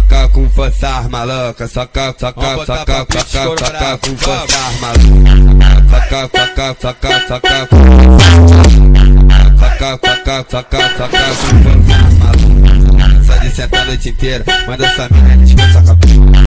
soca com força maluca, soca com força maluca, soca com força maluca. Só de sentar a noite inteira, manda essa mina descansar com a